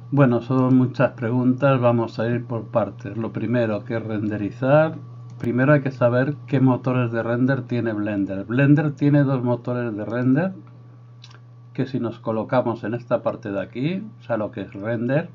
Bueno, son muchas preguntas, vamos a ir por partes. Lo primero que es renderizar. Primero hay que saber qué motores de render tiene Blender. Blender tiene dos motores de render, que si nos colocamos en esta parte de aquí, o sea, lo que es render,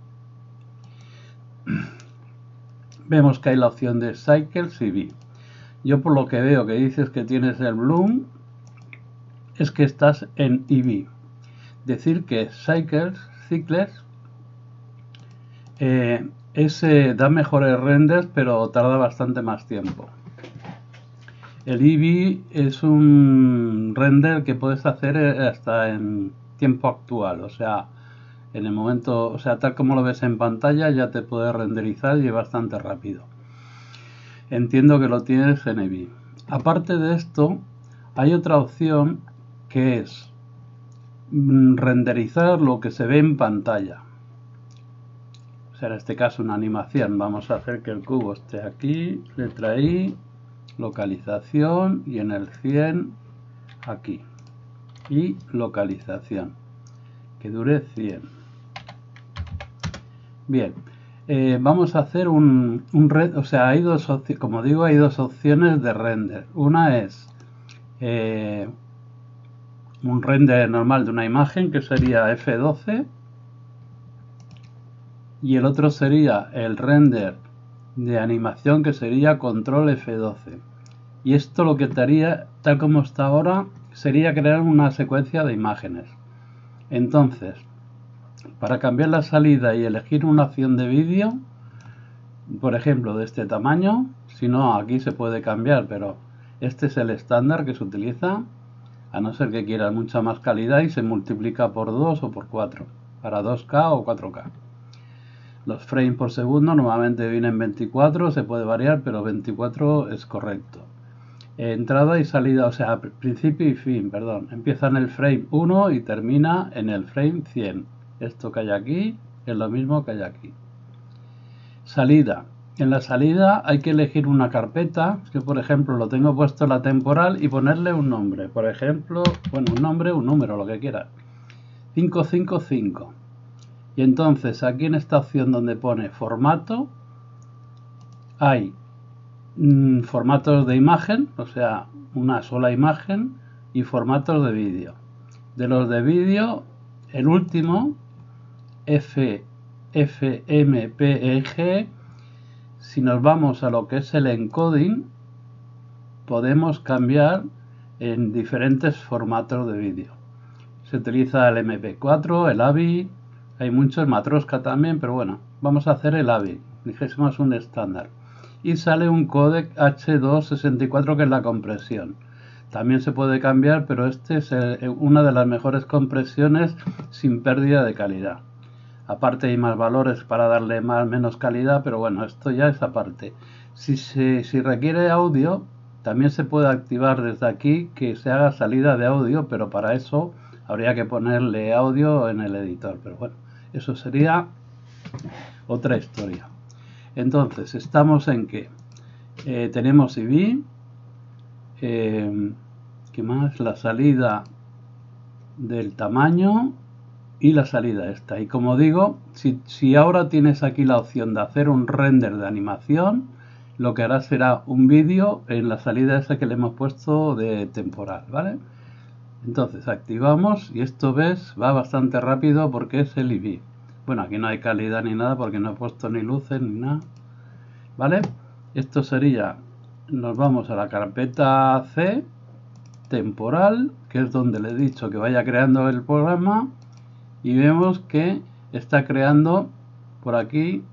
vemos que hay la opción de Cycles y V. Yo por lo que veo que dices que tienes el Bloom, es que estás en EV. Decir que Cycles, ese da mejores renders, pero tarda bastante más tiempo. El Eevee es un render que puedes hacer hasta en tiempo actual, o sea, en el momento, o sea, tal como lo ves en pantalla, ya te puede renderizar y es bastante rápido. Entiendo que lo tienes en Eevee. Aparte de esto, hay otra opción que es renderizar lo que se ve en pantalla. O sea, en este caso una animación. Vamos a hacer que el cubo esté aquí, letra I, localización, y en el 100 aquí. Y localización, que dure 100. Bien, vamos a hacer un o sea, hay dos opciones, como digo, hay dos opciones de render. Una es un render normal de una imagen, que sería F12, y el otro sería el render de animación, que sería control F12. Y esto lo que te haría, tal como está ahora, sería crear una secuencia de imágenes. Entonces, para cambiar la salida y elegir una opción de vídeo, por ejemplo, de este tamaño, si no, aquí se puede cambiar, pero este es el estándar que se utiliza, a no ser que quieras mucha más calidad, y se multiplica por 2 o por 4, para 2K o 4K. Los frames por segundo normalmente vienen 24, se puede variar, pero 24 es correcto. Entrada y salida, o sea, principio y fin, perdón. Empieza en el frame 1 y termina en el frame 100. Esto que hay aquí es lo mismo que hay aquí. Salida. En la salida hay que elegir una carpeta, que por ejemplo lo tengo puesto en la temporal, y ponerle un nombre. Por ejemplo, bueno, un nombre, un número, lo que quieras. 555. Y entonces aquí en esta opción donde pone formato, hay formatos de imagen, o sea, una sola imagen, y formatos de vídeo. De los de vídeo, el último, FMPEG, si nos vamos a lo que es el encoding, podemos cambiar en diferentes formatos de vídeo. Se utiliza el MP4, el AVI, hay muchos, Matroska también, pero bueno, vamos a hacer el AVI, dijésemos un estándar. Y sale un codec H264, que es la compresión. También se puede cambiar, pero este es una de las mejores compresiones sin pérdida de calidad. Aparte hay más valores para darle más menos calidad, pero bueno, esto ya es aparte. Si requiere audio, también se puede activar desde aquí que se haga salida de audio, pero para eso habría que ponerle audio en el editor. Pero bueno, eso sería otra historia. Entonces, estamos en que tenemos IV, ¿qué más? La salida del tamaño y la salida esta. Y como digo, si ahora tienes aquí la opción de hacer un render de animación, lo que hará será un vídeo en la salida esa que le hemos puesto de temporal, ¿vale? Entonces activamos y esto, ves, va bastante rápido porque es el IV. Bueno, aquí no hay calidad ni nada porque no he puesto ni luces ni nada, ¿vale? Esto sería, nos vamos a la carpeta C, temporal, que es donde le he dicho que vaya creando el programa, y vemos que está creando por aquí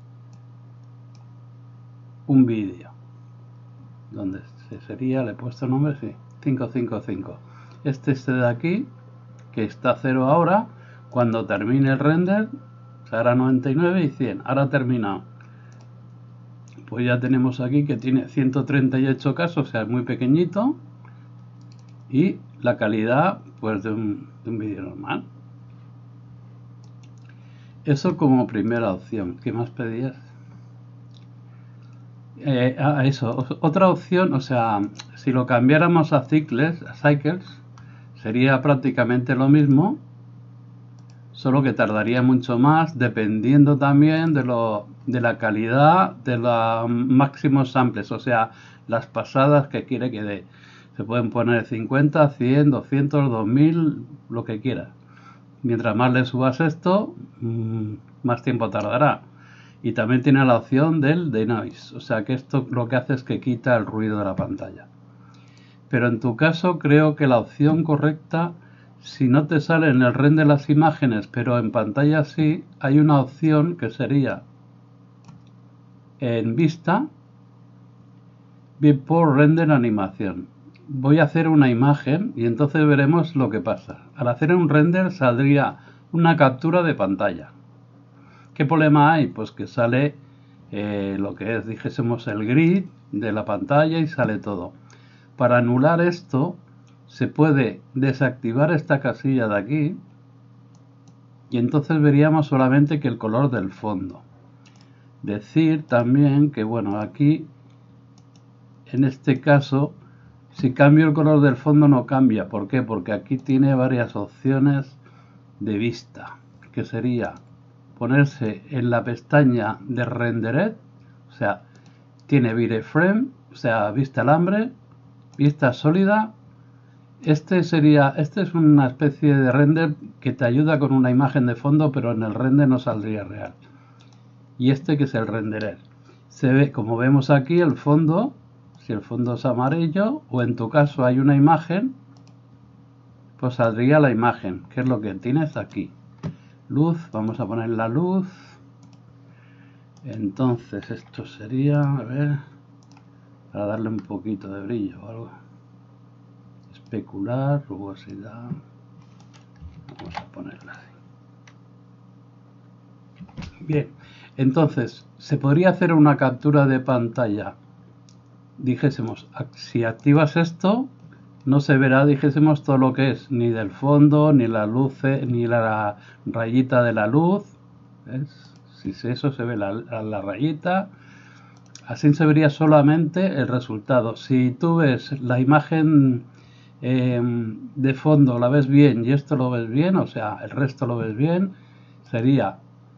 un vídeo, donde sería, le he puesto nombre, sí, 555. Este de aquí, que está 0 ahora, cuando termine el render, se hará 99 y 100. Ahora ha terminado. Pues ya tenemos aquí que tiene 138 casos, o sea, es muy pequeñito, y la calidad, pues, de un vídeo normal. Eso como primera opción. ¿Qué más pedías? Eso. Otra opción, o sea, si lo cambiáramos a Cycles, sería prácticamente lo mismo, solo que tardaría mucho más dependiendo también de la calidad de los máximos samples, o sea, las pasadas que quiere que dé. Se pueden poner 50, 100, 200, 2000, lo que quieras. Mientras más le subas esto, más tiempo tardará. Y también tiene la opción del denoise, o sea que esto lo que hace es que quita el ruido de la pantalla. Pero en tu caso creo que la opción correcta, si no te sale en el render las imágenes, pero en pantalla sí, hay una opción que sería en vista, Viewport Render Animación. Voy a hacer una imagen y entonces veremos lo que pasa. Al hacer un render saldría una captura de pantalla. ¿Qué problema hay? Pues que sale lo que es, dijésemos, el grid de la pantalla y sale todo. Para anular esto, se puede desactivar esta casilla de aquí y entonces veríamos solamente que el color del fondo. Decir también que, bueno, aquí, en este caso, si cambio el color del fondo no cambia. ¿Por qué? Porque aquí tiene varias opciones de vista, que sería ponerse en la pestaña de Rendered, o sea, tiene Wireframe, o sea, vista alambre, vista sólida. Este es una especie de render que te ayuda con una imagen de fondo, pero en el render no saldría real. Y este que es el renderer. Se ve, como vemos aquí, el fondo, si el fondo es amarillo, o en tu caso hay una imagen, pues saldría la imagen, que es lo que tienes aquí. Luz, vamos a poner la luz. Entonces esto sería, a ver, para darle un poquito de brillo o algo. Especular, rugosidad. Vamos a ponerla así. Bien, entonces, se podría hacer una captura de pantalla. Dijésemos, si activas esto, no se verá, dijésemos, todo lo que es, ni del fondo, ni la luz, ni la rayita de la luz. ¿Ves? Si eso se ve la rayita, así se vería solamente el resultado. Si tú ves la imagen de fondo, la ves bien y esto lo ves bien, o sea, el resto lo ves bien, sería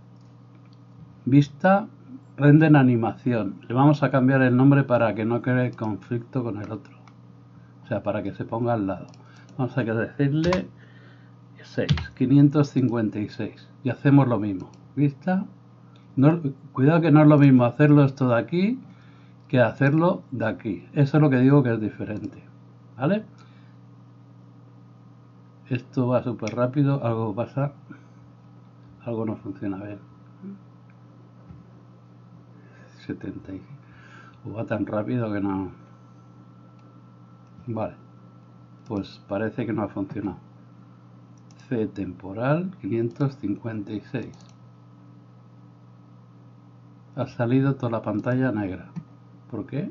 vista render animación. Le vamos a cambiar el nombre para que no cree conflicto con el otro, o sea, para que se ponga al lado. Vamos a decirle 556 y hacemos lo mismo. Vista, no, cuidado que no es lo mismo hacerlo esto de aquí que hacerlo de aquí. Eso es lo que digo que es diferente, ¿vale? Esto va súper rápido, algo pasa, algo no funciona bien. 75. O va tan rápido que no. Vale, pues parece que no ha funcionado. C temporal 556. Ha salido toda la pantalla negra. ¿Por qué?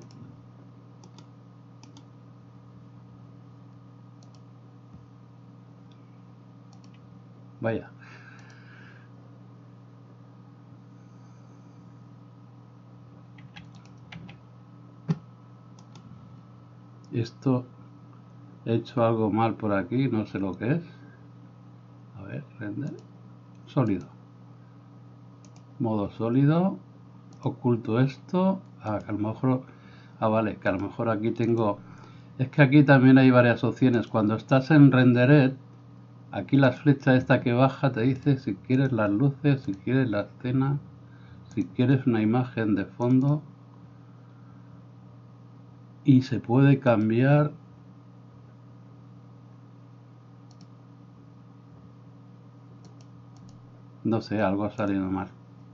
Vaya. Esto, he hecho algo mal por aquí, no sé lo que es. A ver, render. Sólido. Modo sólido. Oculto esto. A lo mejor. Vale, que a lo mejor aquí tengo. Es que aquí también hay varias opciones. Cuando estás en Rendered, aquí las flechas esta que baja te dice si quieres las luces, si quieres la escena, si quieres una imagen de fondo. Y se puede cambiar. No sé, algo ha salido mal.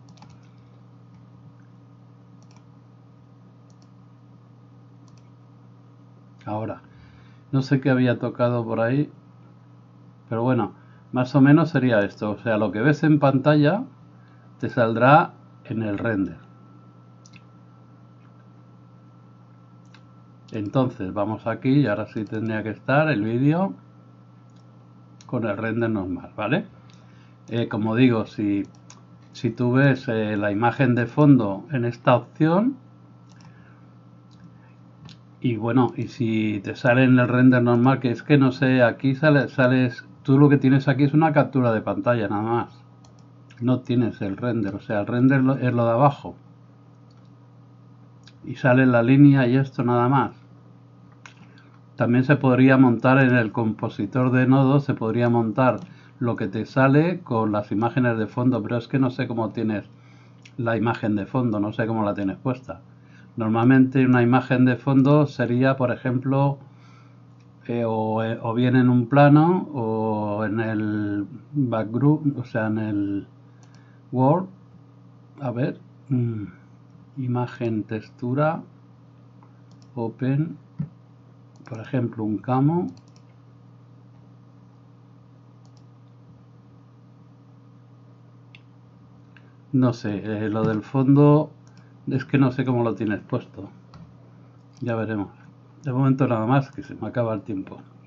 Ahora, no sé qué había tocado por ahí, pero bueno, más o menos sería esto. O sea, lo que ves en pantalla te saldrá en el render. Entonces, vamos aquí y ahora sí tendría que estar el vídeo con el render normal, ¿vale? Como digo, si tú ves la imagen de fondo en esta opción, y bueno, y si te sale en el render normal, que es que no sé, aquí sales tú lo que tienes aquí es una captura de pantalla nada más. No tienes el render, o sea, el render es lo de abajo. Y sale la línea y esto nada más. También se podría montar en el compositor de nodos, se podría montar lo que te sale con las imágenes de fondo, pero es que no sé cómo tienes la imagen de fondo, no sé cómo la tienes puesta. Normalmente una imagen de fondo sería, por ejemplo, o bien en un plano o en el background, o sea, en el Word. A ver, imagen, textura, open, por ejemplo, un camo. No sé, lo del fondo es que no sé cómo lo tienes puesto. Ya veremos. De momento nada más, que se me acaba el tiempo.